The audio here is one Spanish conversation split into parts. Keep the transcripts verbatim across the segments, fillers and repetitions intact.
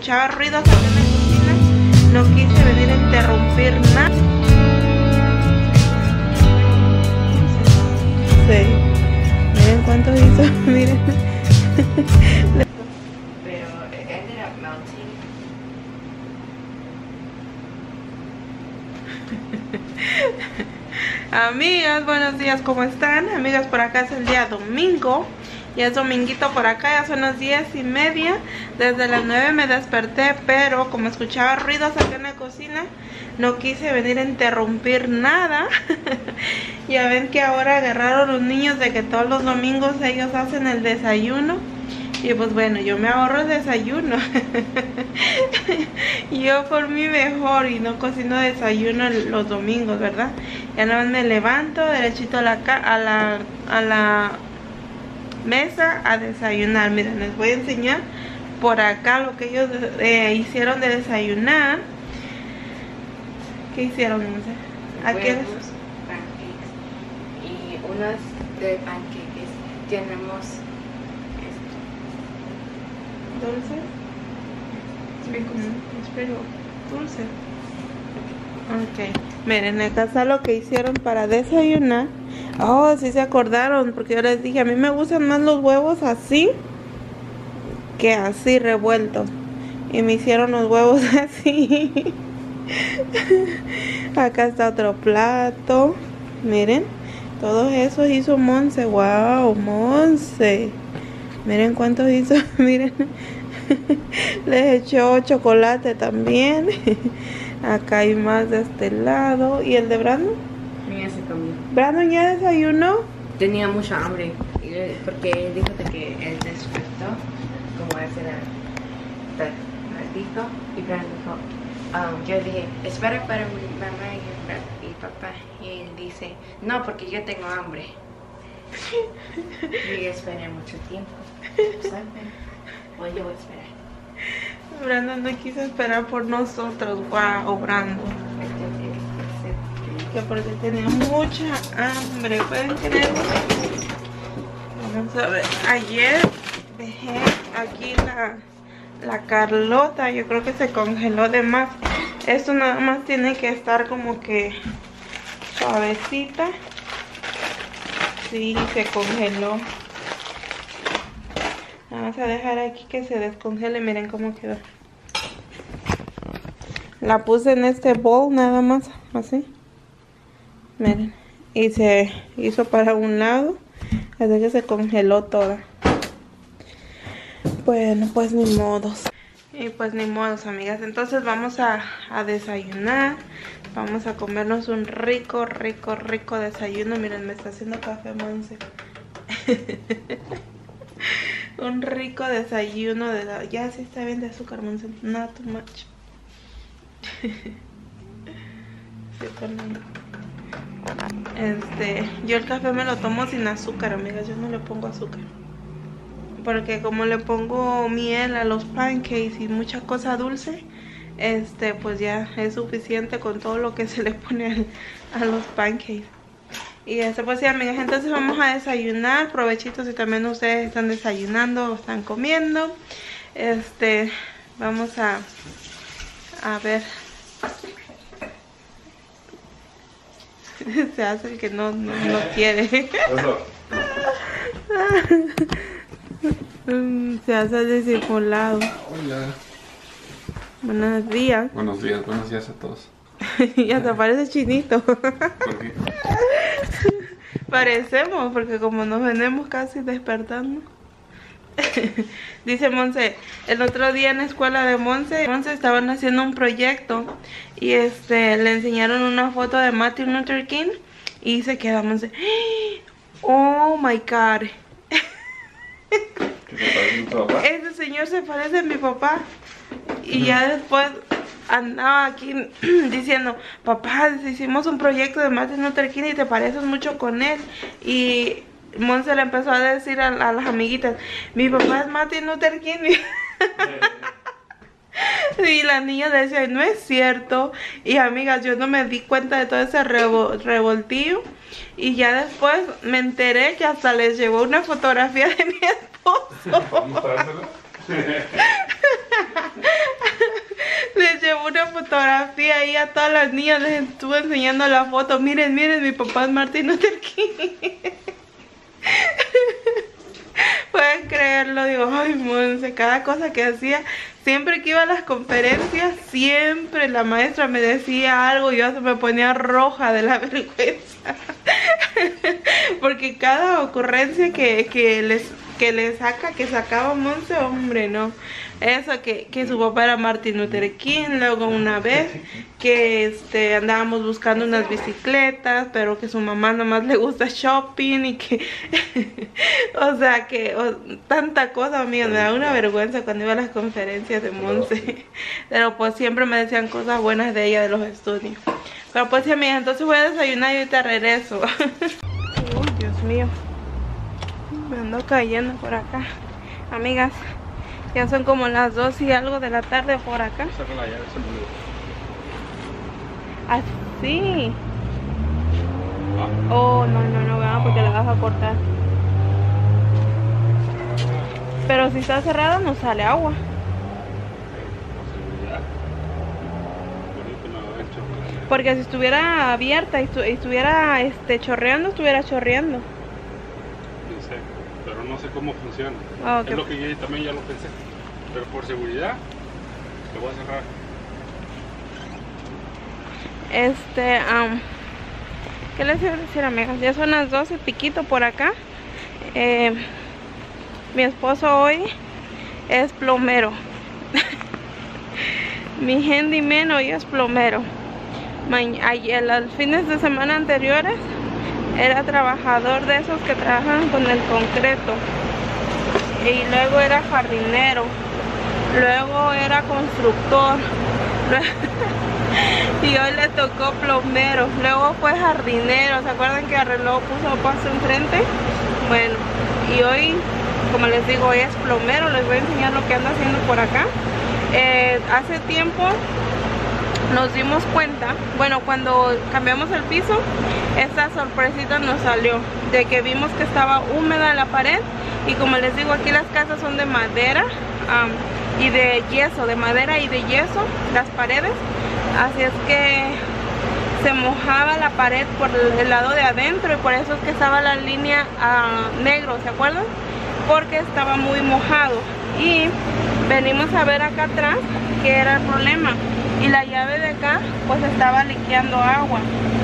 escuchaba ruidos acá en la cocina, no quise venir a interrumpir nada. Sí, miren cuánto hizo, miren. Pero it ended up melting. Amigas, buenos días, ¿cómo están? Amigas, por acá es el día domingo. Ya es dominguito por acá, ya son las diez y media. Desde las nueve me desperté, pero como escuchaba ruidos acá en la cocina, no quise venir a interrumpir nada. Ya ven que ahora agarraron los niños de que todos los domingos ellos hacen el desayuno. Y pues bueno, yo me ahorro el desayuno. Yo por mí mejor y no cocino desayuno los domingos, ¿verdad? Ya nada más me levanto derechito a la, a la, a la mesa a desayunar. Miren, les voy a enseñar por acá lo que ellos eh, hicieron de desayunar. ¿Qué hicieron? No sé. Aquí Huevos, pancakes. Y unos de pancakes tenemos esto. ¿Dulce? Espero, dulce. Ok, miren, acá está lo que hicieron para desayunar. Oh, sí se acordaron, porque yo les dije, a mí me gustan más los huevos así que así revueltos. Y me hicieron los huevos así. Acá está otro plato. Miren, todo eso hizo Monse. Wow, Monse. Miren cuántos hizo, miren. Les echó chocolate también. Acá hay más de este lado. ¿Y el de Brandon? Mira, se comió. ¿Brandon ya desayunó? Tenía mucha hambre, porque él dijo que él despertó como hace la ratito. Y Brandon dijo, um, yo dije, espera para mi mamá y mi papá. Y él dice, no, porque yo tengo hambre. Y yo esperé mucho tiempo. ¿Saben? Voy yo a esperar. Brandon no quiso esperar por nosotros. Wow, Brandon. Que porque tenía mucha hambre. ¿Pueden creer? Vamos a ver. Ayer dejé aquí la, la Carlota. Yo creo que se congeló de más. Esto nada más tiene que estar como que suavecita. Sí, se congeló. Vamos a dejar aquí que se descongele. Miren cómo quedó. La puse en este bowl nada más, así. Miren. Y se hizo para un lado. Así que se congeló toda. Bueno, pues ni modos. Y pues ni modos, amigas. Entonces vamos a, a desayunar. Vamos a comernos un rico, rico, rico desayuno. Miren, me está haciendo café, Monse. Un rico desayuno de la... Ya sí está bien de azúcar, Monse. Not too much. Este, yo el café me lo tomo sin azúcar, amigas. Yo no le pongo azúcar. Porque como le pongo miel a los pancakes y mucha cosa dulce, este, pues ya es suficiente con todo lo que se le pone a los pancakes. Y este, pues sí, amigas, entonces vamos a desayunar. Provechitos si también ustedes están desayunando o están comiendo. Este, vamos a a ver. Se hace el que no, no, no quiere. Se hace el disimulado. Hola. Buenos días. Buenos días, buenos días a todos. Ya te parece chinito. ¿Por qué? Parecemos, porque como nos venimos casi despertando. Dice Monse, el otro día en la escuela de Monse, Monse estaban haciendo un proyecto y este le enseñaron una foto de Martin Luther King y se queda Monse, oh my god. ¿Qué se parece a tu papá? Ese señor se parece a mi papá. Y ya después andaba aquí diciendo, papá, hicimos un proyecto de Martin Luther King y te pareces mucho con él. Y Monse le empezó a decir a, a las amiguitas, mi papá es Martin Luther King. Y la niña decía, no es cierto. Y amigas, yo no me di cuenta de todo ese revol revoltillo. Y ya después me enteré que hasta les llevó una fotografía de mi esposo. una fotografía ahí a todas las niñas, les estuve enseñando la foto. Miren, miren, mi papá es Martin Luther King. Pueden creerlo, digo, ay, Monse, cada cosa que hacía, siempre que iba a las conferencias, siempre la maestra me decía algo y yo se me ponía roja de la vergüenza. Porque cada ocurrencia que, que les que le saca, que sacaba Monse, hombre, no. Eso, que, que su papá era Martin Luther King. Luego una vez que este, andábamos buscando unas bicicletas, pero que su mamá nomás le gusta shopping y que o sea que o, tanta cosa, amiga, me da una vergüenza cuando iba a las conferencias de Monse. Pero pues siempre me decían cosas buenas de ella, de los estudios. Pero pues sí, amiga, entonces voy a desayunar y ahorita regreso. Uy, Dios mío, me ando cayendo por acá. Amigas, ya son como las dos y algo de la tarde por acá. Así. Oh, no, no, no, vean, porque la vas a cortar. Pero si está cerrada no sale agua. Porque si estuviera abierta y estu estuviera este, chorreando, estuviera chorreando. No sé, pero no sé cómo funciona. Ah, okay. Es lo que yo también ya lo pensé. Pero por seguridad, lo voy a cerrar. Este, um, ¿qué les iba a decir, amigas? Ya son las doce piquito por acá. Eh, mi esposo hoy es plomero. Mi handyman hoy es plomero. Ayer, los fines de semana anteriores era trabajador de esos que trabajan con el concreto, y luego era jardinero, luego era constructor y hoy le tocó plomero, luego fue jardinero. ¿Se acuerdan que arregló, puso paso enfrente? Bueno, y hoy, como les digo, hoy es plomero. Les voy a enseñar lo que anda haciendo por acá. Eh, hace tiempo nos dimos cuenta, bueno, cuando cambiamos el piso, esta sorpresita nos salió, de que vimos que estaba húmeda la pared. Y como les digo, aquí las casas son de madera um, y de yeso, de madera y de yeso, las paredes. Así es que se mojaba la pared por el lado de adentro, y por eso es que estaba la línea uh, negro, ¿se acuerdan? Porque estaba muy mojado. Y venimos a ver acá atrás qué era el problema. Y la llave de acá pues estaba liqueando agua.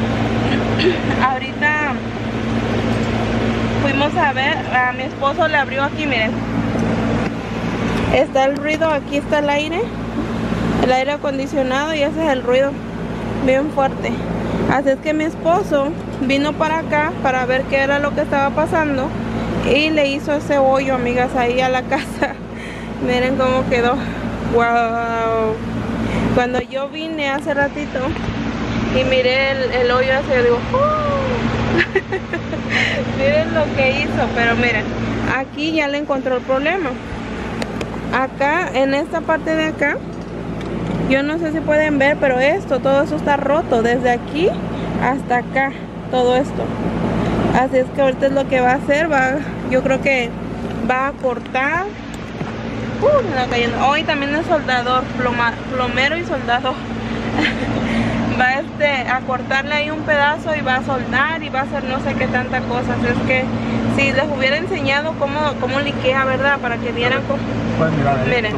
Ahorita fuimos a ver, a mi esposo le abrió aquí, miren. Está el ruido, aquí está el aire, el aire acondicionado, y ese es el ruido bien fuerte. Así es que mi esposo vino para acá para ver qué era lo que estaba pasando y le hizo ese hoyo, amigas, ahí a la casa. Miren cómo quedó. Wow. Cuando yo vine hace ratito y miré el, el hoyo así, yo digo, ¡oh! Miren lo que hizo. Pero miren, aquí ya le encontró el problema. Acá, en esta parte de acá, yo no sé si pueden ver, pero esto, todo eso está roto, desde aquí hasta acá, todo esto. Así es que ahorita es lo que va a hacer, va, yo creo que va a cortar. Uh, me está cayendo. Hoy también es soldador, ploma, plomero y soldador. Va este, a cortarle ahí un pedazo y va a soldar y va a hacer no sé qué tanta cosa. Así es que si les hubiera enseñado cómo, cómo liquea, ¿verdad? Para que vieran cómo... Pues mirar, miren,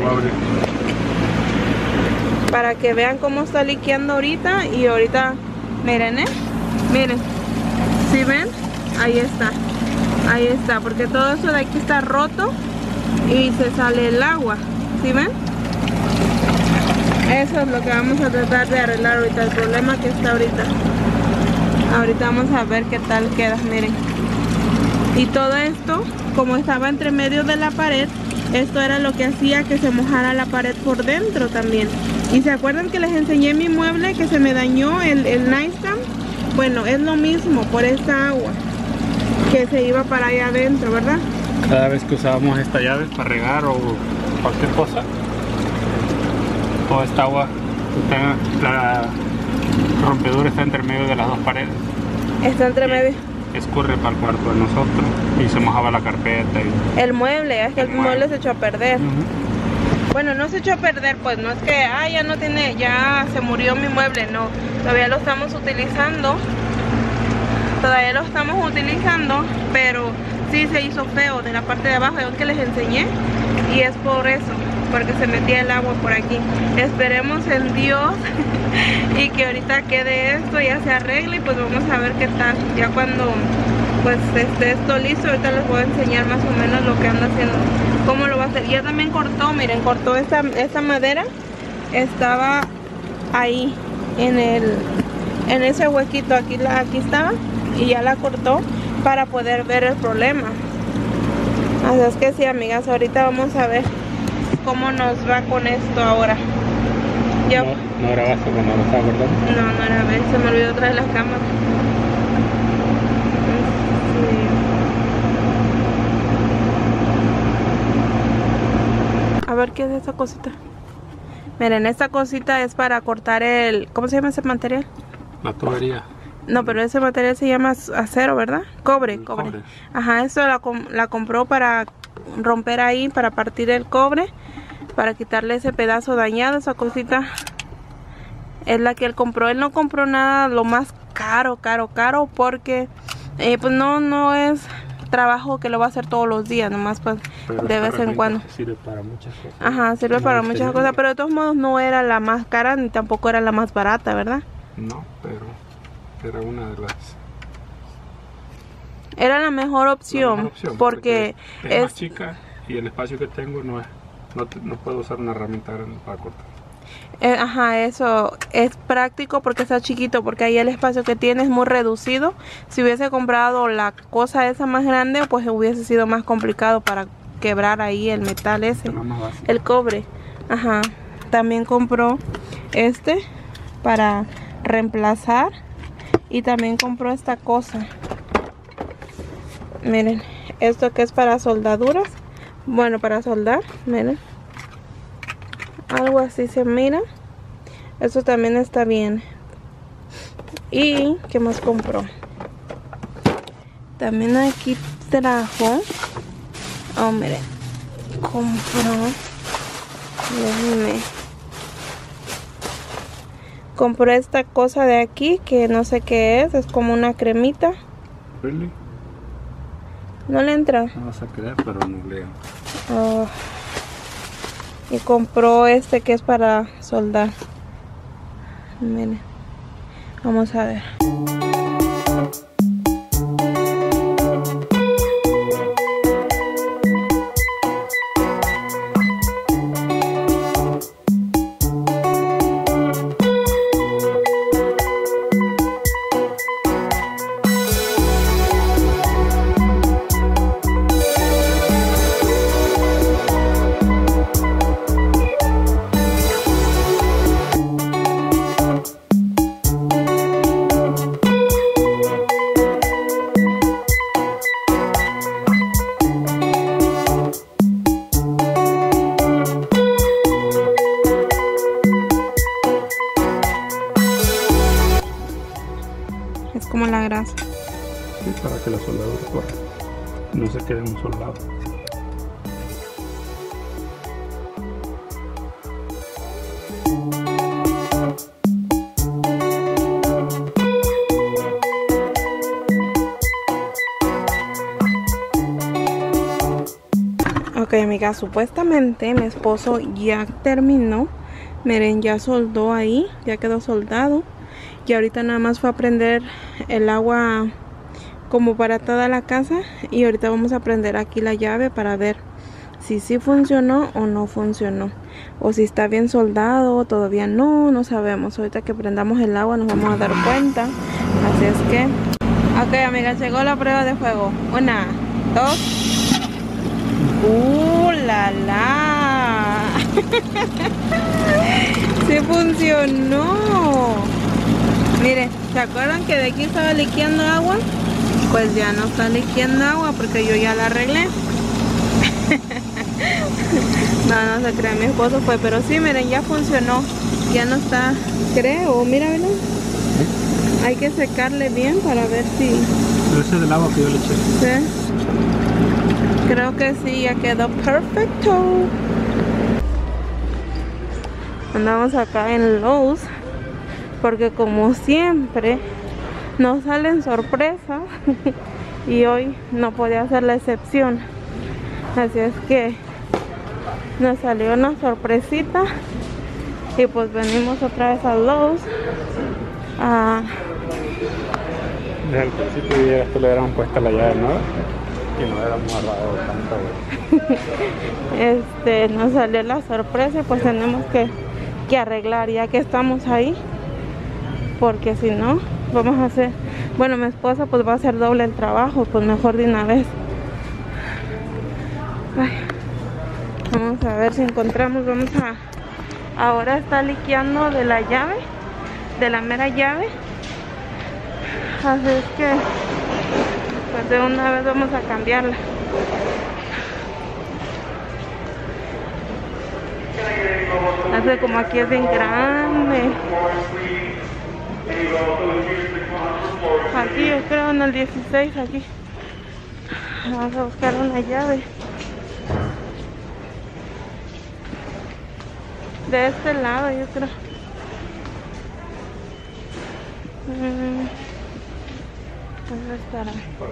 para que vean cómo está liqueando ahorita. Y ahorita, miren, ¿eh? Miren, ¿sí ven? Ahí está, ahí está, porque todo eso de aquí está roto y se sale el agua, ¿sí ven? Eso es lo que vamos a tratar de arreglar ahorita, el problema que está ahorita. Ahorita vamos a ver qué tal queda, miren. Y todo esto, como estaba entre medio de la pared, esto era lo que hacía que se mojara la pared por dentro también. Y se acuerdan que les enseñé mi mueble que se me dañó, el, el nightstand. Bueno, es lo mismo por esta agua que se iba para allá adentro, ¿verdad? Cada vez que usábamos esta llave para regar o cualquier cosa, toda esta agua, está, la rompedura está entre medio de las dos paredes. Está entre medio. Escurre para el cuarto de nosotros y se mojaba la carpeta. Y el mueble, es que el, el mueble. mueble se echó a perder. Uh-huh. Bueno, no se echó a perder, pues no es que, ah, ya no tiene, ya se murió mi mueble, no. Todavía lo estamos utilizando. Todavía lo estamos utilizando, pero sí se hizo feo de la parte de abajo, es que les enseñé. Y es por eso, porque se metía el agua por aquí. Esperemos en Dios y que ahorita quede esto, ya se arregle y pues vamos a ver qué tal. Ya cuando pues esté esto listo, ahorita les voy a enseñar más o menos lo que anda haciendo, cómo lo va a hacer. Ya también cortó, miren, cortó esta, esta madera, estaba ahí en el en ese huequito, aquí, la, aquí estaba, y ya la cortó para poder ver el problema. Así es que sí, amigas, ahorita vamos a ver cómo nos va con esto ahora. Yo, No, no grabaste cuando lo estaba cortando. no, no era ver, se me olvidó traer la cámara. Sí. A ver qué es esta cosita. Miren, esta cosita es para cortar el... ¿Cómo se llama ese material? La tubería. No, pero ese material se llama acero, ¿verdad? Cobre, El cobre. cobre. Ajá, eso la, com- la compró para romper ahí, para partir el cobre, para quitarle ese pedazo dañado, esa cosita. Es la que él compró. Él no compró nada lo más caro, caro, caro, porque eh, pues no, no es trabajo que lo va a hacer todos los días, nomás pues Pero de esta vez en herramienta cuando. Sirve para muchas cosas. Ajá, sirve Como para este muchas libro. cosas, pero de todos modos no era la más cara ni tampoco era la más barata, ¿verdad? No, pero era una de las... Era la mejor la opción, mejor opción, porque, es, es... más chica y el espacio que tengo no es... No, te- no puedo usar una herramienta grande para cortar. Eh, ajá, eso es práctico porque está chiquito, porque ahí el espacio que tiene es muy reducido. Si hubiese comprado la cosa esa más grande, pues hubiese sido más complicado para quebrar ahí el metal ese, Es la más básica. el cobre. Ajá, también compró este para reemplazar y también compró esta cosa. Miren, esto que es para soldaduras, bueno, para soldar, miren. Algo así se mira. Eso también está bien. ¿Y qué más compró? También aquí trajo. Oh, miren. Compró. Déjenme. Compró esta cosa de aquí que no sé qué es. Es como una cremita. Really? No le entra. No vas a creer, pero no leo. Oh. Y compró este que es para soldar. Miren, vamos a ver. Es como la grasa. Sí, para que la soldadura corra. No se quede un soldado. Ok, amiga, supuestamente mi esposo ya terminó. Miren, ya soldó ahí, ya quedó soldado. Y ahorita nada más fue a prender el agua como para toda la casa. Y ahorita vamos a prender aquí la llave para ver si sí funcionó o no funcionó. O si está bien soldado, todavía no, no sabemos. Ahorita que prendamos el agua nos vamos a dar cuenta. Así es que... Ok, amiga, llegó la prueba de fuego. Una, dos... ¡Uh, la, la! ¡Sí funcionó! Miren, ¿se acuerdan que de aquí estaba liqueando agua? Pues ya no está liqueando agua porque yo ya la arreglé. No, no se crea, mi esposo fue, pero sí, miren, ya funcionó. Ya no está, creo, mira, ¿verdad? ¿Eh? Hay que secarle bien para ver si... Ese es del agua que yo le eché. ¿Sí? Creo que sí, ya quedó perfecto. Andamos acá en Lowe's porque como siempre nos salen sorpresas y hoy no podía ser la excepción. Así es que nos salió una sorpresita y pues venimos otra vez a Lowe's. a Desde el principio de esto le hubieran puesto la llave nueva y no hubiéramos ahorrado tanto, güey. Este, nos salió la sorpresa y pues tenemos que, que arreglar ya que estamos ahí, porque si no vamos a hacer, bueno, mi esposa pues va a hacer doble el trabajo, pues mejor de una vez. Ay, vamos a ver si encontramos, vamos a, ahora está liqueando de la llave, de la mera llave, así es que pues de una vez vamos a cambiarla. Hace como aquí es bien grande. Aquí yo creo en el dieciséis, aquí. Vamos a buscar una llave. De este lado yo creo. Mm, ¿Dónde estará?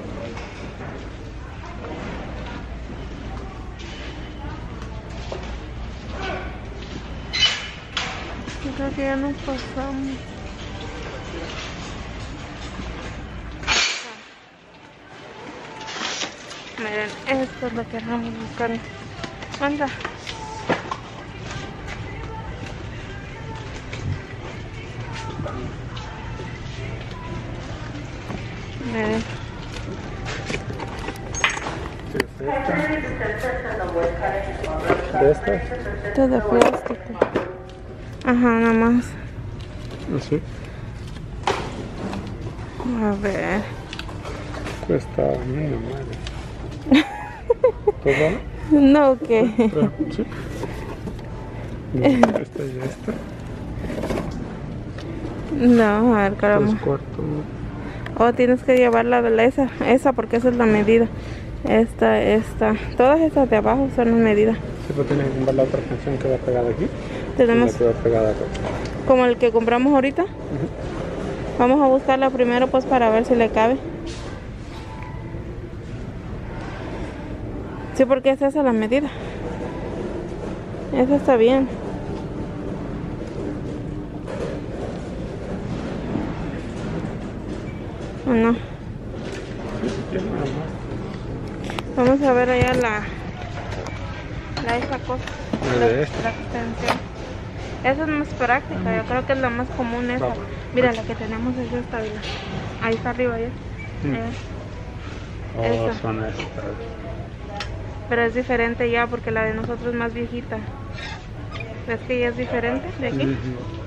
Yo creo que ya nos pasamos. Miren, esto es lo que estamos buscando. Anda. Miren. ¿De esta? Esto es de plástico. Ajá, nada más. Así. A ver. Cuesta mil madre. ¿Todo? No, ¿qué? Pero, sí. Esta y esta. No, a ver, caramba. Tres cuartos. Oh, tienes que llevarla de la esa, esa porque esa es la medida. Esta, esta. Todas estas de abajo son las medidas. Sí, pero tienes que comprar la otra canción que va pegada aquí. Tenemos y la que va pegada acá. como el que compramos ahorita. Uh-huh. Vamos a buscarla primero pues para ver si le cabe. Sí, porque es esa la medida. Esa está bien. ¿O no? Vamos a ver allá la, la esa cosa. La de esta. La extensión. Esa es más práctica, yo creo que es la más común esa. Vamos. Mira, la que tenemos es esta, mira. Ahí está arriba ya. Mm. Eh, Oh, esa. son estas. Pero es diferente ya porque la de nosotros es más viejita. ¿Ves que ya es diferente de aquí? Uh-huh.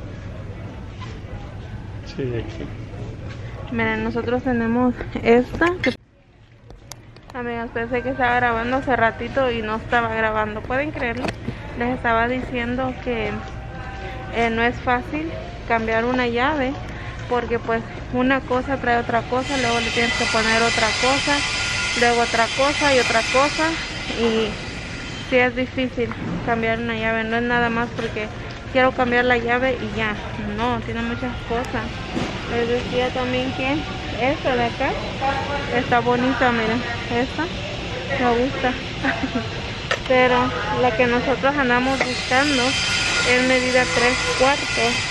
Sí, aquí. Miren, nosotros tenemos esta. Que... Amigas, pensé que estaba grabando hace ratito y no estaba grabando. ¿Pueden creerlo? Les estaba diciendo que eh, no es fácil cambiar una llave porque pues una cosa trae otra cosa, luego le tienes que poner otra cosa, luego otra cosa y otra cosa, y sí es difícil cambiar una llave. No es nada más porque quiero cambiar la llave y ya, no, tiene muchas cosas. Les decía también que esta de acá está bonita, miren, esta me gusta. Pero la que nosotros andamos buscando es medida tres cuartos.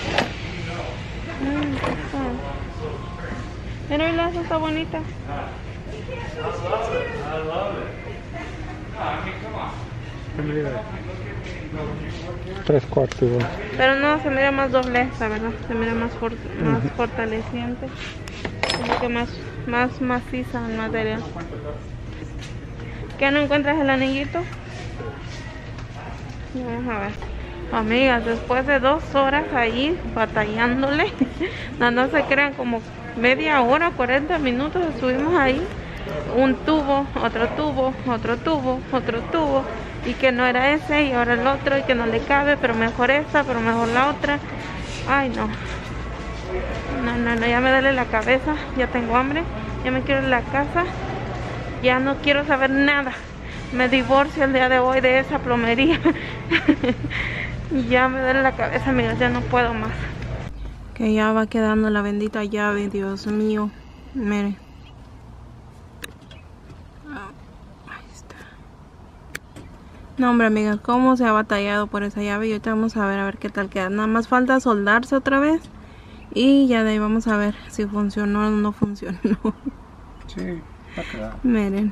Mm, Mira, mira, esa está bonita. ¿Qué medida es? Tres cuartos igual. Pero no, se mira más doble esta, ¿verdad? Se mira más, for más uh-huh. fortaleciente. Como que más, más maciza el material. ¿Qué no encuentras el anillito? Vamos a ver. Amigas, después de dos horas ahí batallándole, no, no se crean, como media hora, cuarenta minutos estuvimos ahí. Un tubo, otro tubo, otro tubo, otro tubo. Y que no era ese y ahora el otro y que no le cabe, pero mejor esta, pero mejor la otra. Ay, no. No, no, no, ya me duele la cabeza, ya tengo hambre, ya me quiero ir a la casa, ya no quiero saber nada. Me divorcio el día de hoy de esa plomería. Y ya me duele la cabeza, amigas, ya no puedo más. Que ya va quedando la bendita llave, Dios mío. Miren. Ahí está. No, hombre, amigas, cómo se ha batallado por esa llave. Y ahorita vamos a ver, a ver qué tal queda. Nada más falta soldarse otra vez. Y ya de ahí vamos a ver si funcionó o no funcionó. Sí, va a quedar. Miren.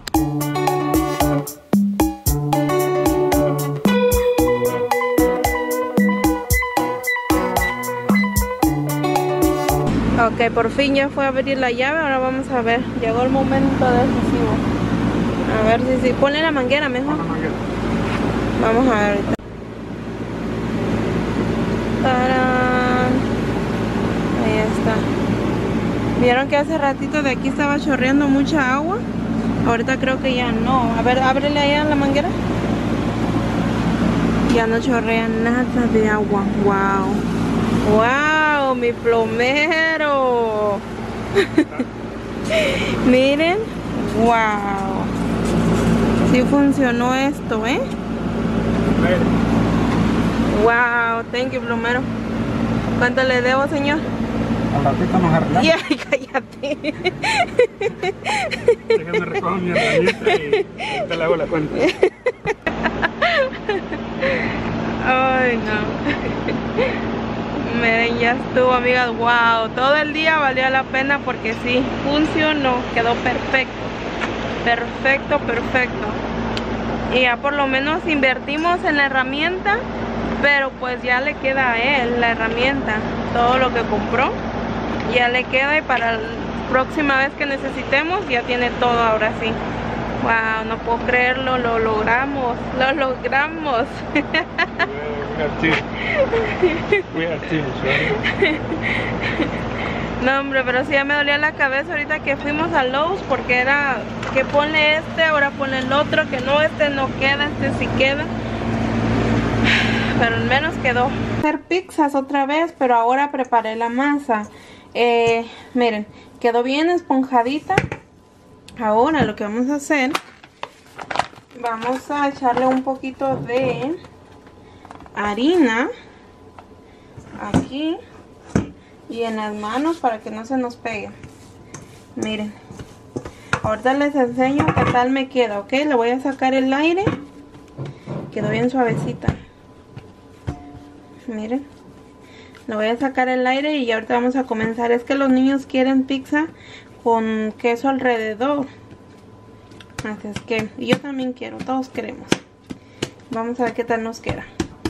Ok, por fin ya fue a abrir la llave. Ahora vamos a ver. Llegó el momento decisivo. A ver si sí. Ponle la manguera mejor. La manguera. Vamos a ver ahorita. ¡Tarán! Ahí está. ¿Vieron que hace ratito de aquí estaba chorreando mucha agua? Ahorita creo que ya no. A ver, ábrele allá la manguera. Ya no chorrea nada de agua. Wow. Wow, mi plomero. Miren. Wow. Sí funcionó esto, ¿eh? Wow, thank you, plomero. ¿Cuánto le debo, señor? Al ratito nos arreglamos. Ya, cállate. Déjame recoger mi herramienta y te le hago la cuenta. Ay, no. Miren, ya estuvo, amigas. Wow, todo el día valió la pena porque sí, funcionó, quedó perfecto. Perfecto, perfecto. Y ya por lo menos invertimos en la herramienta, pero pues ya le queda a él la herramienta. Todo lo que compró ya le queda, y para la próxima vez que necesitemos ya tiene todo ahora sí. Wow, no puedo creerlo, lo logramos, lo logramos. No, hombre, pero sí ya me dolía la cabeza ahorita que fuimos a Lowe's, porque era que ponle este, ahora ponle el otro, que no, este no queda, este sí queda. Pero al menos quedó. Hacer pizzas otra vez, pero ahora preparé la masa. Eh, miren, quedó bien esponjadita. Ahora lo que vamos a hacer, vamos a echarle un poquito de harina aquí y en las manos para que no se nos pegue. Miren, ahorita les enseño qué tal me queda, ok. Le voy a sacar el aire. Quedó bien suavecita. Miren, le voy a sacar el aire y ahorita vamos a comenzar. Es que los niños quieren pizza con queso alrededor, así es que y yo también quiero, todos queremos. Vamos a ver qué tal nos queda.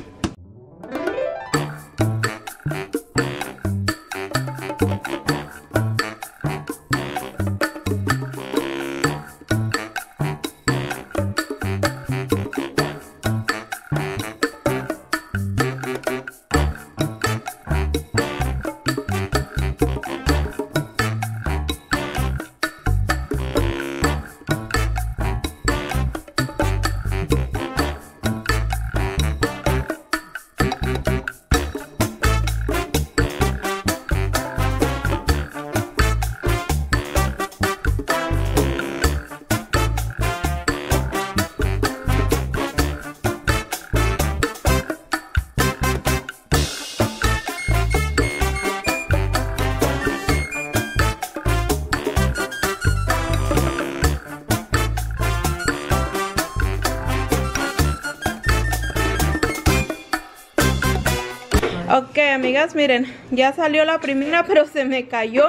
Ok, amigas, miren, ya salió la primera, pero se me cayó.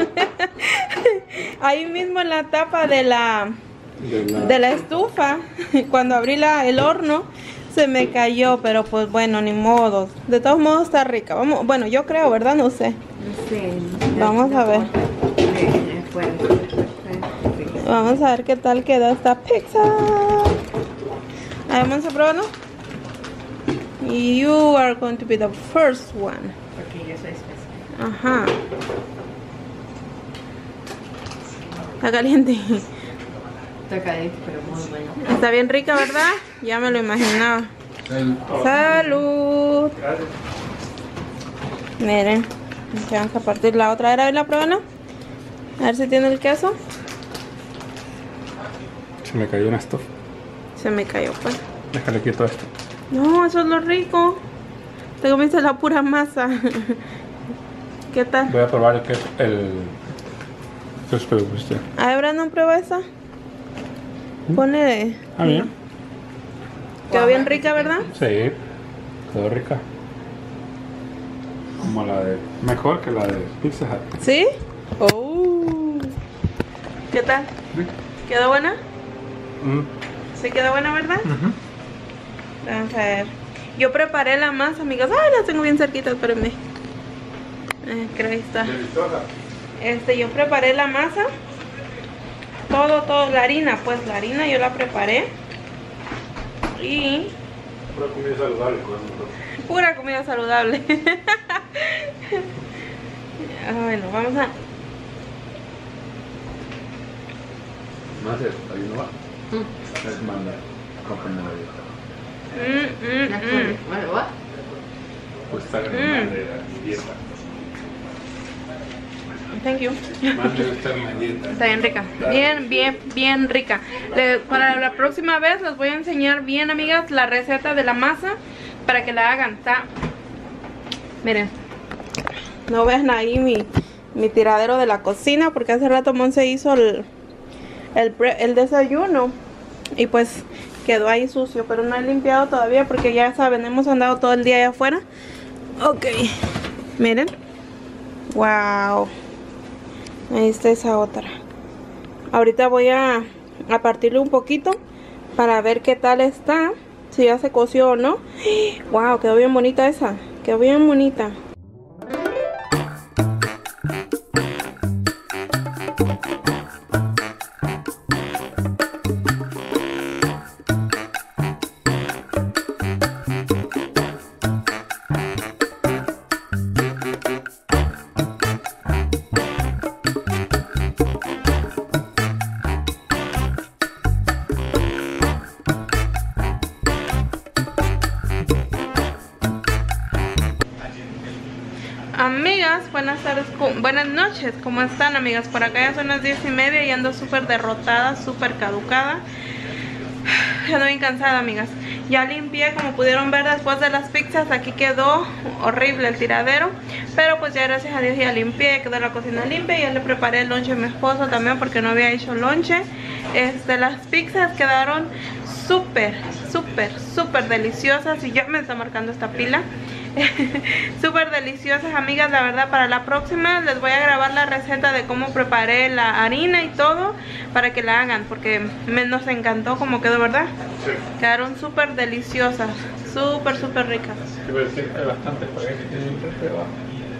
Ahí mismo en la tapa de la, de la, de la estufa, cuando abrí la, el horno, se me cayó, pero pues bueno, ni modo. De todos modos está rica. Vamos, bueno, yo creo, ¿verdad? No sé. No sé. Vamos a ver. Vamos a ver qué tal quedó esta pizza. Vamos a probarlo. You are going to be the first one. Porque yo soy especial. Ajá. Está caliente. Está caliente, pero muy bueno. Está bien rica, ¿verdad? Ya me lo imaginaba. Salud. Gracias. Miren, vamos a partir la otra. ¿Era la prueba, no? A ver si tiene el queso. Se me cayó una estufa. Se me cayó, pues. Déjale quieto esto. No, eso es lo rico. Te comiste la pura masa. ¿Qué tal? Voy a probar el que el crispy usted. A ver, Brandon, prueba esa. Ponle. Ah, bien. Quedó bien rica, ¿verdad? Sí, quedó rica. Como la de... Mejor que la de Pizza Hut. ¿Sí? Oh. ¿Qué tal? ¿Quedó buena? Mm. Sí, quedó buena, ¿verdad? Uh-huh. Vamos a ver. Yo preparé la masa, amigas. Ay, las tengo bien cerquitas, espérenme. Eh, creo que ahí está. Este, yo preparé la masa. Todo, todo, la harina, pues la harina yo la preparé. Y... Pura comida saludable. Pura comida saludable. Ah, bueno, vamos a... Más es, ahí no va. Es manda. Cógeme la dieta. Mm, mm, That's mm. what, what, what? Pues está en Mm. la de dieta. Thank you. Más debe estar en la dieta. Está bien rica, bien, bien, bien rica. Le- para la próxima vez les voy a enseñar bien, amigas, la receta de la masa para que la hagan. Está, miren, no vean ahí mi, mi tiradero de la cocina porque hace rato Monse hizo el, el, pre- el desayuno y pues quedó ahí sucio, pero no he limpiado todavía porque ya saben, hemos andado todo el día allá afuera. Ok, miren, wow. Ahí está esa otra. Ahorita voy a, a partirle un poquito para ver qué tal está. Si ya se coció o no. Wow, quedó bien bonita esa. Quedó bien bonita. Amigas, buenas tardes, co- buenas noches, ¿cómo están, amigas? Por acá ya son las diez y media y ando súper derrotada, súper caducada. Ando bien cansada, amigas. Ya limpié, como pudieron ver después de las pizzas, aquí quedó horrible el tiradero. Pero pues ya gracias a Dios ya limpié, quedó la cocina limpia. Ya le preparé el lonche a mi esposo también porque no había hecho lonche. Este, las pizzas quedaron súper, súper, súper deliciosas y ya me está marcando esta pila. Súper deliciosas, amigas. La verdad, para la próxima les voy a grabar la receta de cómo preparé la harina y todo para que la hagan porque me, nos encantó como quedó, ¿verdad? Sí. Quedaron súper deliciosas, súper, súper ricas. Iba a decir que hay bastante espagueti que tiene enfrente abajo.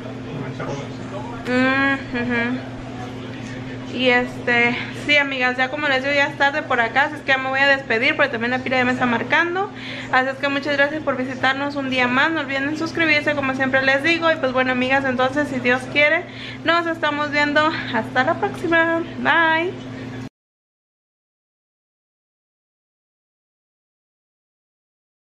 Mm, ujú. Y este, sí, amigas, ya como les digo, ya es tarde por acá, así es que ya me voy a despedir porque también la pila ya me está marcando. Así es que muchas gracias por visitarnos un día más. No olviden suscribirse, como siempre les digo. Y pues bueno, amigas, entonces si Dios quiere, nos estamos viendo hasta la próxima. Bye.